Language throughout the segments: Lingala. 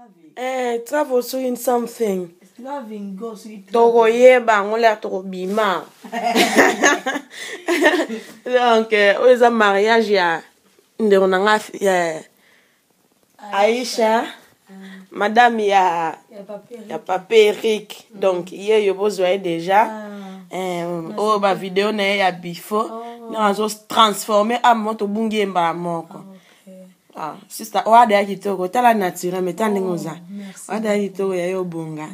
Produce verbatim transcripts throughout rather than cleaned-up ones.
Eh, travel doing something. Loving goes with Togo yeba ngola togo bima. Donc, euh, aux mariage ya ndeko nanga ya Aisha, madame ya ya papa Eric. Donc, hier yo besoin déjà euh oh ba vidéo na ya before, na zo transformer à moto bungi mba moko. Ah, sister, wa da kitoko tala naturel metande ngoza. Wa da kitoko ya yo bonga.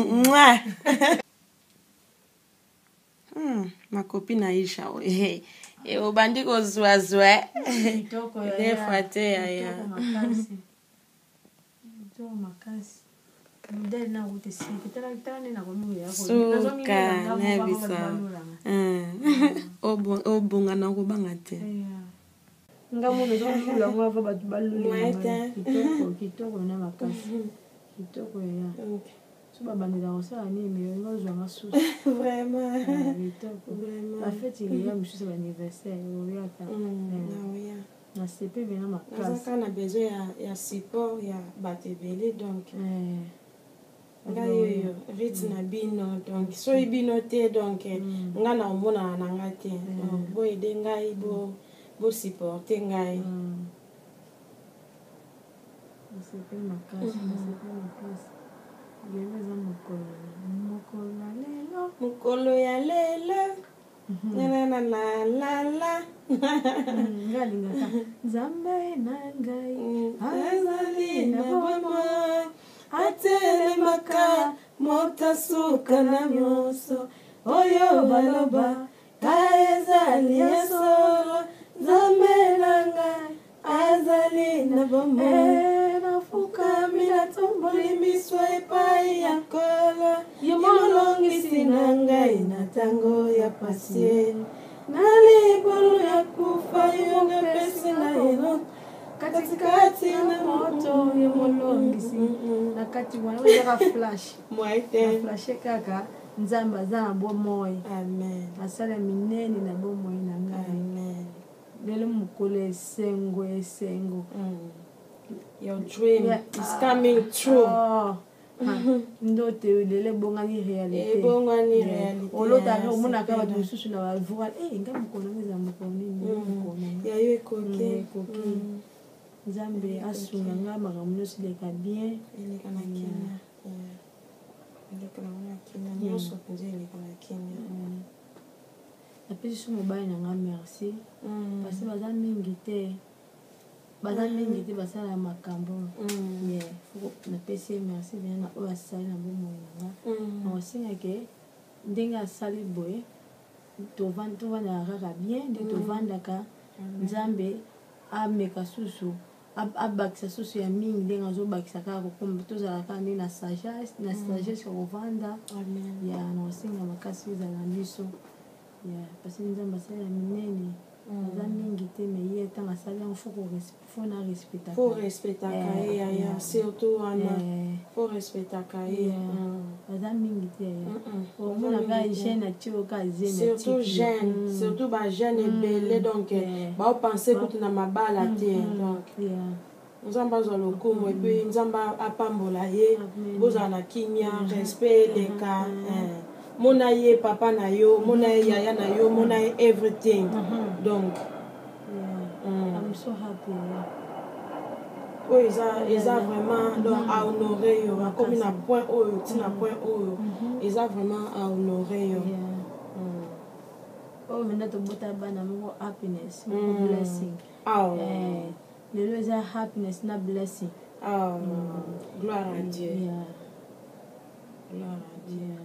Hmm, ma copine Aisha. Eh, e obandi ko zwa zwa. Kitoko ya. Des fois te ya ya. Kitoko makasi. Modèle na route si. Tala tala na ko mu ya ko. Suka na bisa. Hmm. Obo obonga na ko banga te. Ngamu ndo zula ngwa fa batu balule. Kitoko kitoko na makasi. Kitoko ya. Suba bandela osala ni mais ngozwa masusu. Vraiment. Vraiment. La fête il y a monsieur l'anniversaire, il y a ta. Na C P vient ma classe. On a besoin ya ya support ya batebele donc eh ngayo vite na bino donc so ibino te donc nga na omona na ngate bo ede ngai bo bo supporter ngai. Na C P ma classe, na C P ma classe. Yemeza mukolo. Mukolo ya lelo. Mukolo ya lelo. La la la la la. Ngali ngata. Zambe na ngai. Azali na bomoy. Atele maka motasuka na nyoso. Oyo baloba. Kaezali ya solo. Zambe na ngai. Azali na bomoy. Nafuka mina tomboli miswa epai ya kolo. Yomolongisi na ngai na tango ya pasie. Nalibolu ya kufa yo ngapesi na eno. Katikati na moto yomolongisi. Na kati wana weka flash. Mwaite. Flash kaka nzamba aza na bomoi. Amen. Asala minene na bomoi na ngai. Amen. Lelo mukolo esengo esengo. Your dream yeah. is coming true. Oh. Ndote lele bongani realite. E bongani realite. Olota ka omona ka ba susu na ba vuka eh nga mukolo ngeza mukolo nini mukolo. Ya yo ekoke koki. Nzambe asunga nga makambo sileka bien. Ele kana kina. Ele kana na kina. Moso kunje ele kana kina. Apesi sumo bayi na nga merci. Parce que baza mingi te. Baza mingi te basala makambo. Yeah. Na pesi merci bien na oya sali na bomo nga. Na osinga ke ndenge asali boye tovanda tovanda kaka bien de tovandaka nzambe ameka susu abakisa susu ya mingi ndenge azobakisa kaka kokomba tozalaka nde na sagesse na sagesse kovanda ya na osinga makasi ezala biso ya parce que nzambe asali ya minene aza mingi te mais ye ntango asali yango faut na respectaka faut respectaka ye ya surtout wana faut respectaka ye aza mingi te omonaka jeune atioka jeune surtout jeune surtout ba jeune ebele donc baopense kutu na mabala te donc nzambe azwa lokumu epuis nzambe apambola ye bozala na kimia respect eleka mona ye papa na yo mona ye yaya na yo mona ye everything donc I'm so happy oyo eza eza vraiment donc à honorer yo comme na point oyo tina point oyo eza vraiment à honorer yo oyo mena tobota bana moko happiness moko blessing lelo eza happiness na blessing gloire à Dieu gloire à Dieu.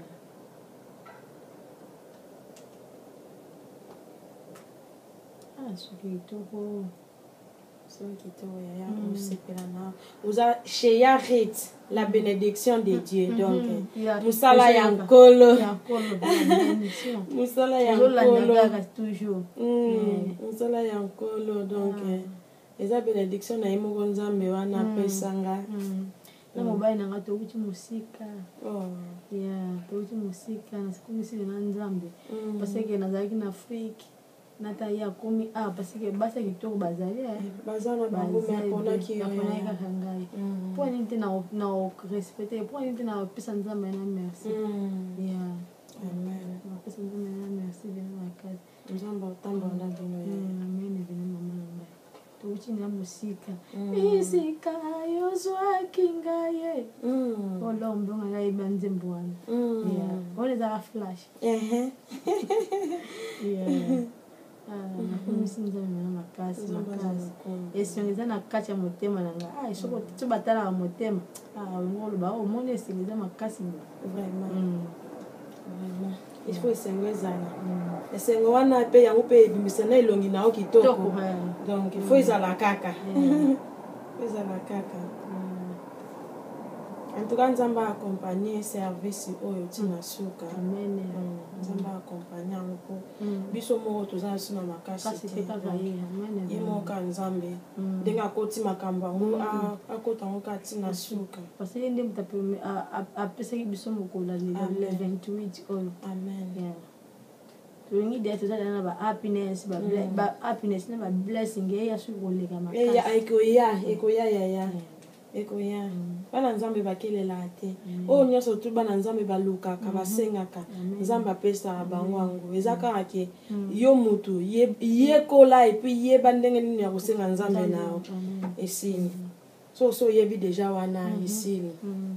Ah, soki kitoko soki kitoko yaya osepela na oza chez Yarit la bénédiction de Dieu donc musala ya nkolo musala ya nkolo toujours musala ya nkolo donc eza bénédiction na ye moko nzambe wana apesanga na mobali nanga touti mosika ya touti mosika nasikomisi na nzambe parce que nazalaki na Afrique nata ya komi ah parce que basa kitoko bazali eh bazana bango mais pona ki pona ka kangai pour ninte na na respecter pour ninte na pesa nzambe na merci ya amen na pesa nzambe na merci bien na kazi nzambe tamba na bino ya amen bien mama na tuchi na musika isika yozwaki ngaye olombo ngai banze mbwana ya ole za flash eh yeah ah kumisinza mena makasi makasi esongeza na kati ya motema nanga ah isoko to batala na motema ah ngolo ba o mone esongeza makasi vraiment vraiment il faut esengeza esengo wana pe yango pe ebimisa na ilongi na okitoko donc il faut ezala kaka ezala kaka en tout cas nzamba accompagner service oyo tina suka amen nzamba accompagner yango biso moko tozala suna makasi te amen ye moka nzambe ndenga koti makambo yango akota yango kati na suka parce que nde mutape apesaki biso mokola le vingt-huit oyo amen tolingi de tozala na ba happiness ba ba happiness na ba blessing ya suka koleka makasi eya ekoya ekoya yaya ekoya bana nzambe bakelela te oyo nyonso tu bana nzambe balukaka basengaka nzambe apesaka bango yango eza kaka ke yo mutu yekola epuis yeba ndenge nini ya kosenga nzambe nao esili so so oyebi deja wana esili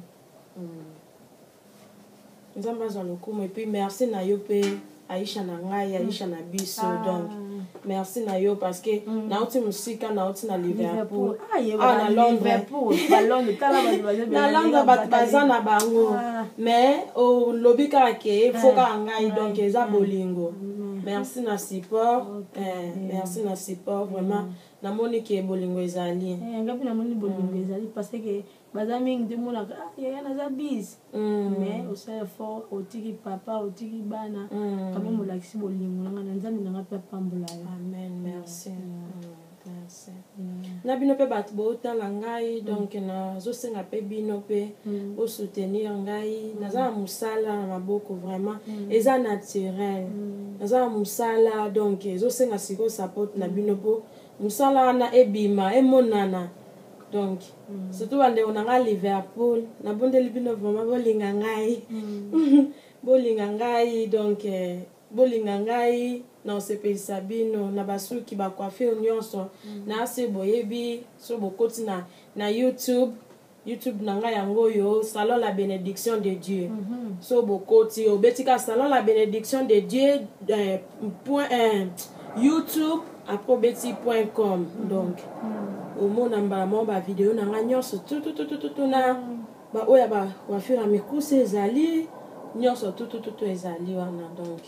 nzambe azwa lokumu epuis merci na yo mpe Aisha na ngai Aisha na biso donc merci na yo parce que nauti musika nauti na Liverpool ah na Londres ba Londres tala ba na Londres bat bazana bango mais au lobby ka ke foka ngai donc eza bolingo merci na support eh merci na support vraiment na moni ke bolingo ezali eh ngapi na moni bolingo ezali parce que bazami ngi mona ah ya na za bis mais au sein fort otiki papa otiki bana quand même la kisi bolingo nga na nzambe nga pe pambola yo amen merci merci na bino pe bat botala ngai donc na zo senga pe bino pe au soutenir ngai na za musala na maboko vraiment eza naturel na za musala donc zo senga siko support na bino po musala na ebima emonana donc surtout bande onanga Liverpool na bondeli bino vraiment bolinga ngai bolinga ngai donc bolinga ngai na osepelisa bino na basuki bacoiffure nyonso na ase boyebi so bokoti na na YouTube YouTube na ngai yango yo Salon la Bénédiction de Dieu so bokoti obetika Salon la Bénédiction de Dieu point YouTube aprobeti point com donc omona mbala mo ba vidéo na nga nyonso tout tout tout tout na ba oya ba coiffure ya mikuse ezali nyonso tout tout tout ezali wana donc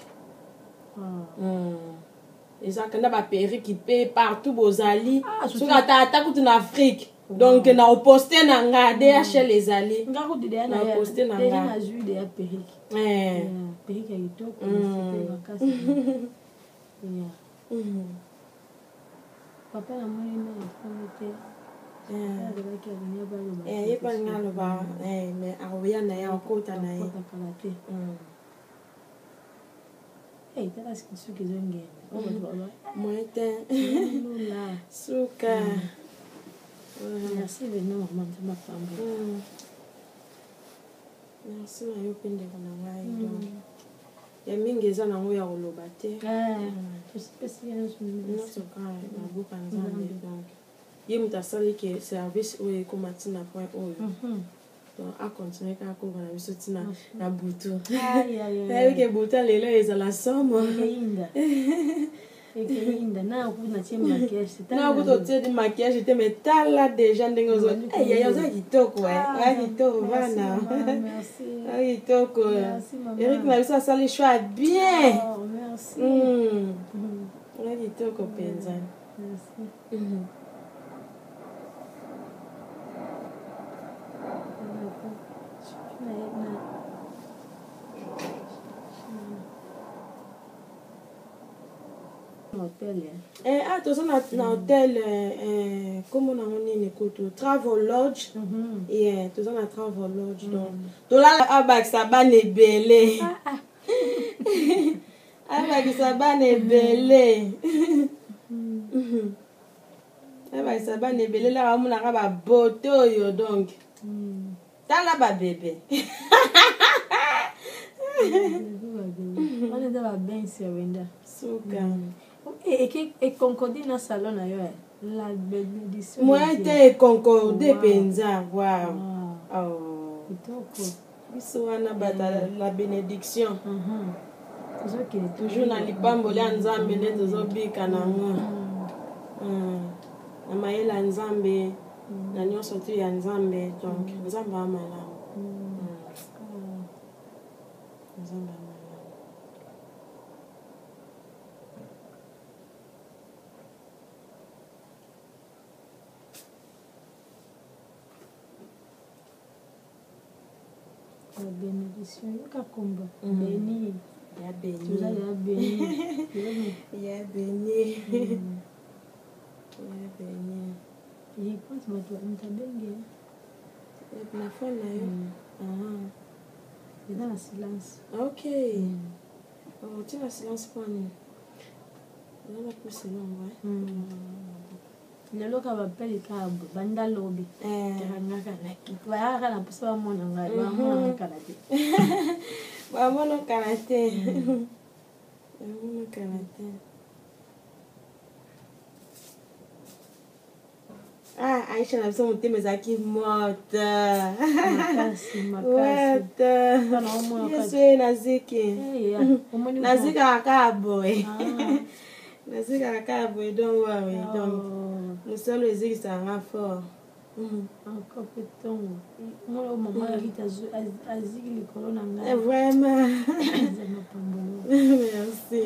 eza kanda ba perruque pe partout bozali soka tata kutu na Afrique donc na oposter na nga D H L ezali nga kutu de na poster na nga na jus de perruque eh perruque ya kitoko c'était makasi ya papa na mwana na famille eh eh yepa ngalo ba eh mais aroya na ya okota na ye eh tala sikisu kizongena oba moite la suka merci vraiment maman de ma femme merci na yo pende kana ngai donc ya mingi eza nango ya koloba te nyonso kaka naboka nzambe donc ye moto asali ke service oyo ekoma ntina point oyo donc acontinue kaka koba na biso ntina na butu nayebi ke butu lelo ezala somo nakuti otie di maquillage te mais tala déjà ndenge ozoyaya oza kitoko oya kitoko vana oya kitoko Eric na biso asali choix bien oya kitoko mpenza eh ah toza na na hotel eh comment na nini kutu Travel Lodge yeah toza na Travel Lodge donc tolala abakisa bana ebele abakisa bana ebele abakisa bana ebele la bamonaka babote oyo donc tala babebe wana eza babensi ya wenda suka ekoncorde na salon na yo la bénédiction moyen te ekoncorde mpenza wow kitoko biso wana bata la bénédiction tozokende toujours na lipamboli ya nzambe nde tozobika nango na mayele ya nzambe na nyonso tu ya nzambe donc nzambe amalamu nzambe amalamu la bénédiction yoka komba béni ya béni toza ya béni ya béni ya béni je pense bato mutabenge na fond na yo eza na silence ok otina silence mponi eza na plus silongo lelo ka bapeli ka banda lobi terangaka na kiti bayaka na mposa bamona ngai bamonakana te bamonokana te bamonokana te ah aisha na biso motema ezalaki mote yesu ye naziki nazikaka kaka boye nazikaka kaka boye donc wawe donc mosolo ezikisaka nga fort encore pe ntongo mwana o mama yakita aziki likolo na ngai vraiment mapambolo merci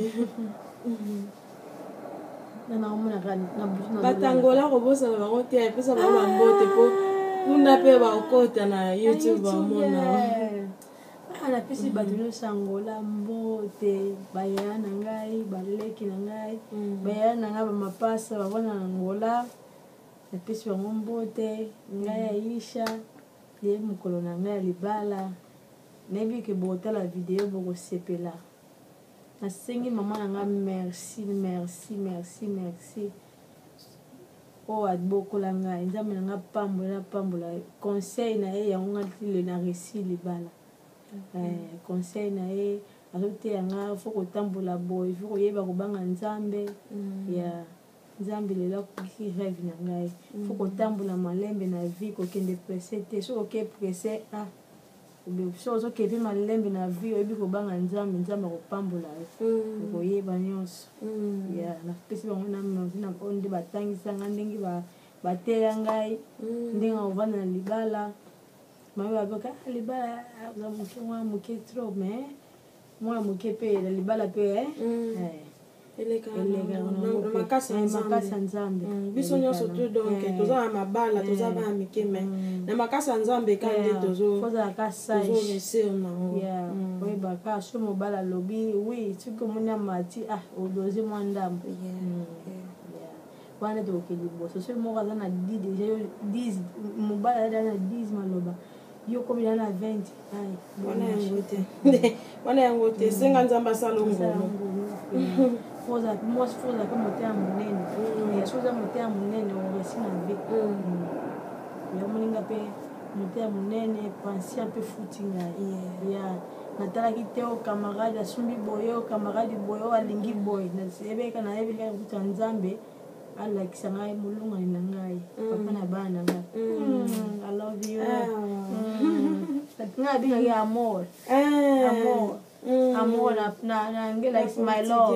batangola kobosana bango te epesa bango bambote mpo kuna mpe bakota na youtube bamona napesi bato nyonso angola mbote bayaya na ngai baleki na ngai bayaya na ngai bamapasa babona na angola napesi bango mbote ngai aisha ye mokolo na ngai ya libala nayebi ke bokotala video bokosepela nasengi mama na ngai merci merci merci merci oyo abokola ngai nzambe na ngai pambola pambola conseil na ye yango ngai tile na resi libala conseil na ye azoteya nga fo kotambola boye fo koyeba kobanga nzambe ya nzambe lelo akoki rêve na ngai fo kotambola malembe na vie kokende presse te soki oke presse a so ozokende mpe malembe na vie oyebi kobanga nzambe nzambe akopambola yo okoyeba nyonso ya napesi bango na movi na oyo nde batangisanga ndenge bateya ngai ndenge akovanda na libala mabe baboka libala za moke mwana moke trop mais mwana moke mpe na libala mpe makasi ya nzambe biso nyonso tu donc toza na mabala toza bana mike me na makasi ya nzambe kandi tozalaka tozorese nango oyebaka so mobala alobi wi soki omoni amati ah odoze mwa ndambo wana tokoke liboso soki moko aza na dix deja dix mobala aza na dix maloba yo komila na vingt wana yango te wana yango te senga nzambe asala ngolo mwasi fo ozalaka motema monene so oza motema monene oresi na vie yamoninga mpe motema monene pensia mpe futi ngai ya natalaki te o camarade asumbi boye o camarade boye o alingi boye ebeka nayebika kuta nzambe alakisa ngai molongani na ngai papa na bana na ngai I love you ngai abingaki amour amour amour na na ngela is my love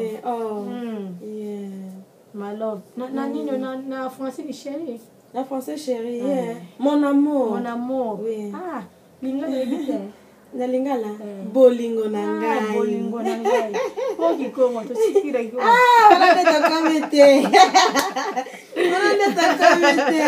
my love na nini na français ni chérie na français chérie mon amour mon amour ah linga lebite na lingala bolingo na ngai bolingo na ngai oki kongo to sikira ko ah wala nde takamete wala nde takamete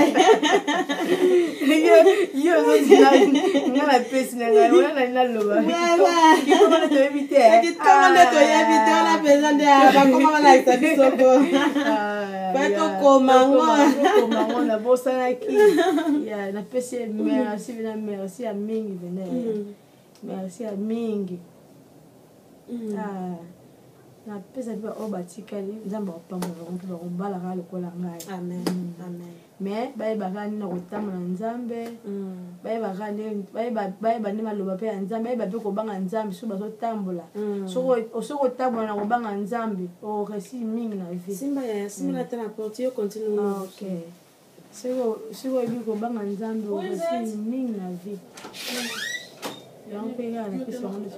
yo yo zo dina ngala pesi na ngai wala na loba ki kongo na to ebite ki kongo na to ebite wala pesa nde ba kongo wala isabisoko ba to komango komango na bosana ki ya na pesi merci na merci a mingi vena merci à mingi ah na pesa mpe oyo batikali nzambe akopambola bango mpe bakobalaka lokola ngai. Amen. Amen. Mais bayebaka nini na kotambola nzambe, bayebaka nini bayeba nini maloba mpe ya nzambe, bayeba mpe kobanga nzambe soki bazotambola. Soki otambola na kobanga nzambe oresi mingi na vie. Simba ya simba na te na porte yo continue. Ok. Soki oyebi kobanga nzambe oresi mingi na vie. yango mpe kaka napesi bango nyonso.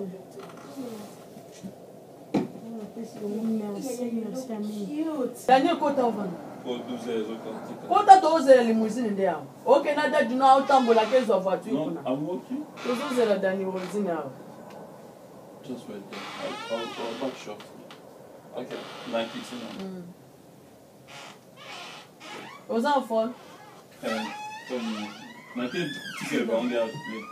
Daniel kota ovanda kota tozela limousine nde awa okenda dadi no aotambola ke ezwa voiture kuna tozozela dani limousine awa. Just wait there. I'll, I'll, I'll back short. Okay, like it's in mm. Oza en phone? Um, um, I think ticket on there.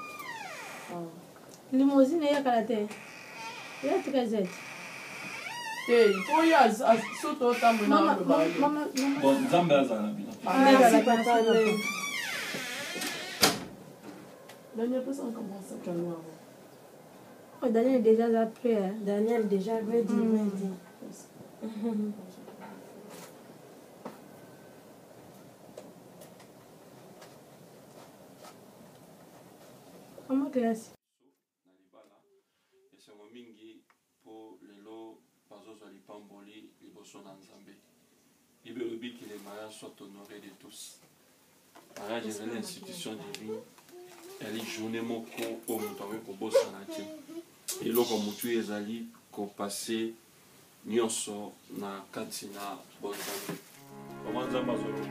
Limousine ya kalate. Ya tika zet. Hey, for you as as so to tambo na mama mama But Zambia zana bina. Merci papa. Daniel peut s'en commencer quand même. Oh, Daniel est déjà après. Hein? Daniel est déjà ready, mm. ready. Mm-hmm. Comment classe? Et c'est un mingi pour les lots, par exemple, les pamboli, les bossons en Zambie. Il veut que les mariages soient honorés de tous. Mariage est l'institution divine. Elle est journée moko au mutawe ko bossa na ti. Et lo ko mutu ezali ko passer nyonso na katina bonzambe. Omanza mazolo.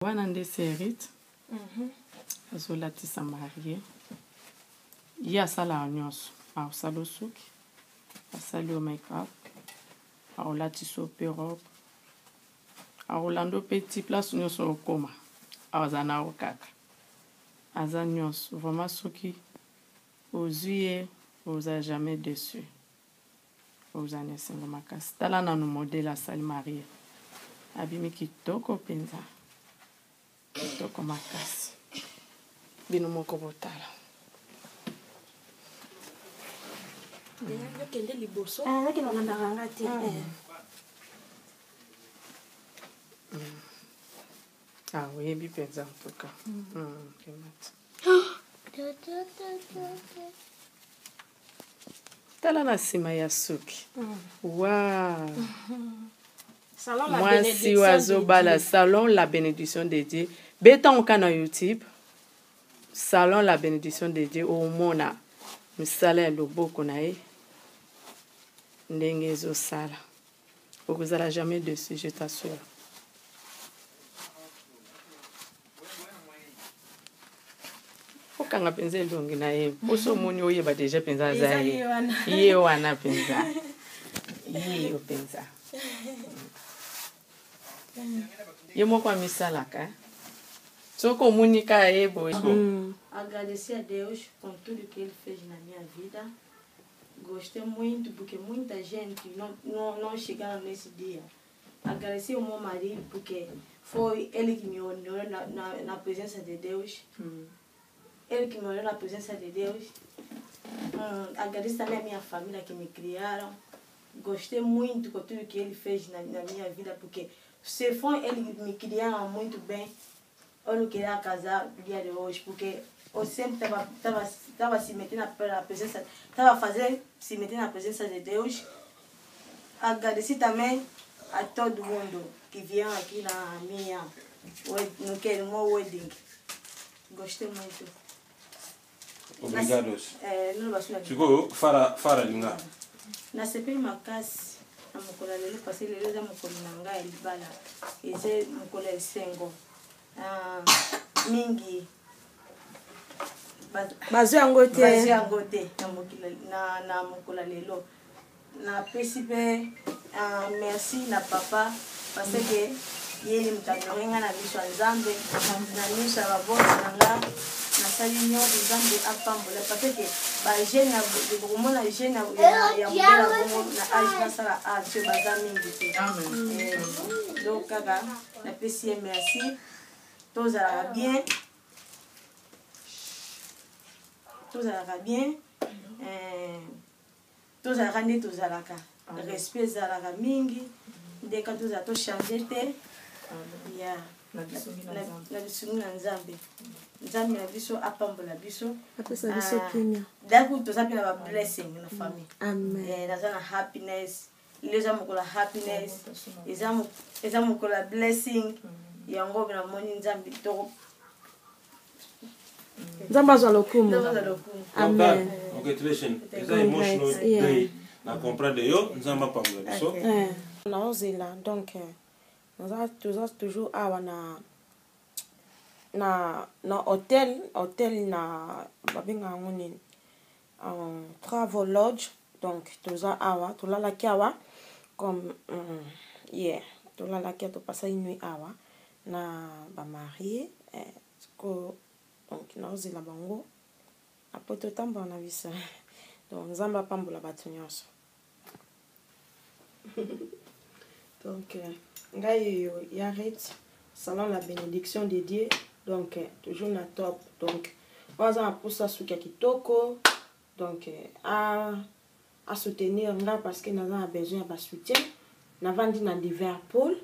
wana nde Serite azolatisa marie ye asalaka nyonso aosala osuki asali o make-up aolatisa mpe robe aolanda mpe ti place nyonso okoma aza na okaka aza nyonso vraiment soki ozwi ye oza jamais déçu oza na esengo makasi tala nanu modele asali marie abimi kitoko mpenza kitoko makasi bino moko botala okende liboso azaki nalandaka nga te ah oyebi mpenza en tout cas tala na nsima ya suki wa mwasi wazobala salon la bénédiction de Dieu betangoka na YouTube salon la bénédiction de Dieu omona misala ya loboko na ye ndenge ezosala okozala jamais dessus je t'assure okanga mpenza elongi na ye mposo omoni oyeba deja mpenza aza ye ye wana mpenza ye mpenza ye moko amisalaka soki omoni kaka ye boye agradecer a Deus com tudo que ele fez na minha vida. Gostei muito porque muita gente não, não, não chegaram nesse dia. Agradecer ao meu marido porque foi ele que me honorou na, na, na presença de Deus. Hum. Ele que me honorou na presença de Deus. Hum, agradeço também a minha família que me criaram. Gostei muito com tudo que ele fez na, na minha vida porque se foi ele que me criaram muito bem, eu não queria casar no dia de hoje porque eu sempre estava tava, tava se metendo na presença, estava fazendo se meter na presença de Deus. Agradeci também a todo mundo que vieram aqui na minha, no que no meu wedding. Gostei muito. Obrigado. É, não Chico, fara fara linga. Na C P I Makasi, na mukola lelo parce lelo za mukoli nanga elibala. Eze mukola esengo. Ah, mingi. Bazo yango te. Bazo yango te na na mukola lelo. Na pesi pe merci na papa parce que yeye mtanorenga na biso nzambe na miso ya babosi nanga nasali nyonso nzambe apambola parce que ba jeune de komona jeune ya modela bongo na age nasala age baza mingi te donc kaka na pesi ye merci tozalaka bien tozalaka bien tozalaka nde tozalaka respect ezalaka mingi ndeka tozala tochange te ya na bisungi na nzambe nzambe na biso apambola biso apesa biso kimia daku toza mpe na bablessing na famille naza na happiness ile eza mokolo ya happiness eza mokolo ya blessing yango namoni nzambe toko nzambe azwa lokumu amen eza emotional day na comprendre yo nzambe apambola biso naozela donc toza toujours awa na na na hotel hotel na babenga yango nini Travel Lodge donc toza awa tolalaki awa comme yeah tolalaki topasa inui awa na bamarie ko donc naozela bango apo totambola na biso donc nzambe apambola bato nyonso donc ngai Yaret salon la bénédiction de Dieu donc toujours na top donc oza na posa suki ya kitoko donc a a soutenir nga parce que naza na besoin ya basoutien navandi na Liverpool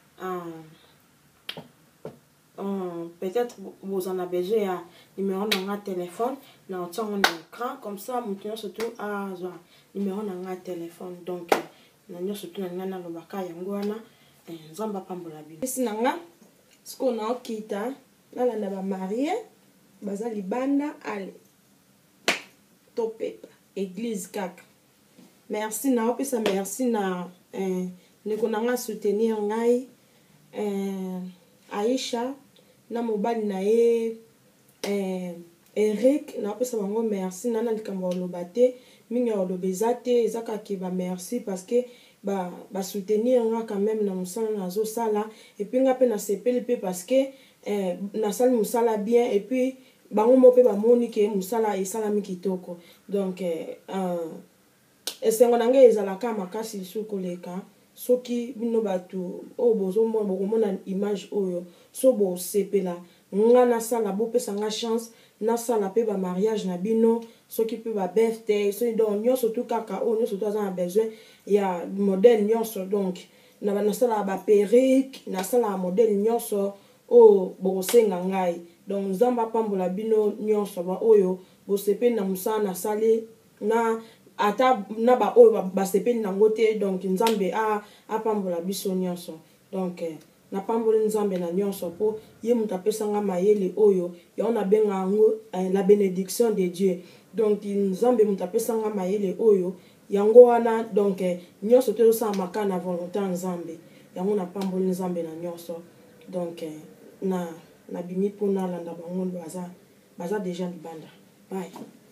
Um, peut-être vous en avez besoin ya numéro na téléphone na otango na écran comme ça mutu surtout a numéro na téléphone donc na nyo surtout na ngana lobaka yango wana nzamba pambola bino esi nanga siko na okita na landa ba marié baza libanda ale topepa église kaka merci na opesa merci na eh, ndeko nanga soutenir ngai eh, Aisha na mobali na ye eh, Eric na pesa bango merci nana likambo oloba te mingi oloba eza te eza kaka ba merci parce que ba ba soutenir nga quand même na musala nazo sala et puis nga pe na sepeli pe parce que eh, na sali musala bien et puis bango mo pe ba moni ke musala esala mi kitoko donc eh, uh, esengo na ngai ezalaka makasi lisusu koleka soki bino bato oyo bozomona bokomona image oyo so bosepela nga nasala bopesa nga chance nasala mpe bamariage na bino soki mpe babirthday soki donc nyonso tu kaka oyo nyonso tu aza na besoin ya modele nyonso donc nasalaka baperike nasalaka modele nyonso oyo bokosenga ngai donc nzambe apambola bino nyonso ba oyo bosepeli na mosala nasali na ata na ba oyo basepeli nango te donc nzambe apambola biso nyonso donc napamboli nzambe na nyonso po ye moto apesanga mayele oyo yango nabenga yango la bénédiction de Dieu donc nzambe moto apesanga mayele oyo yango wana donc nyonso te osalamaka na volonté ya nzambe yango napamboli nzambe na nyonso donc na nabimi mpo nalanda bango baza baza déjà libanda bye.